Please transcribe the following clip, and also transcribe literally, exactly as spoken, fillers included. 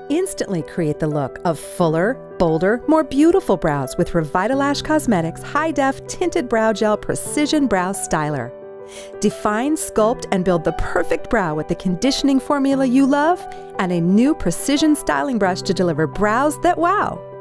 Instantly create the look of fuller, bolder, more beautiful brows with Revitalash Cosmetics High-Def Tinted Brow Gel Precision Brow Styler. Define, sculpt, and build the perfect brow with the conditioning formula you love and a new precision styling brush to deliver brows that wow.